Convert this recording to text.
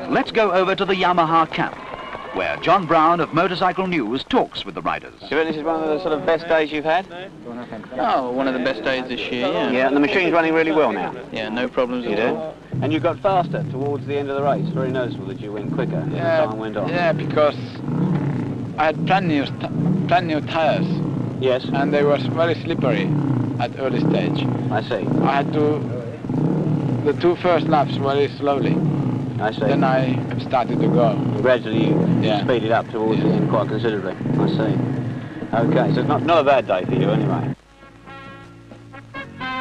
Let's go over to the Yamaha camp, where John Brown of Motorcycle News talks with the riders. Do you reckon this is one of the sort of best days you've had? Oh, one of the best days this year, yeah. Yeah, and the machine's running really well now. Yeah, no problems at all. And you got faster towards the end of the race. Very noticeable that you went quicker as time went on. Yeah, because I had brand new tires. Yes. And they were very slippery at early stage. I see. I had to the 2 first laps very slowly. I see. Then I started to go. And gradually you speeded up towards the end quite considerably. I see. Okay, so it's not a bad day for you anyway.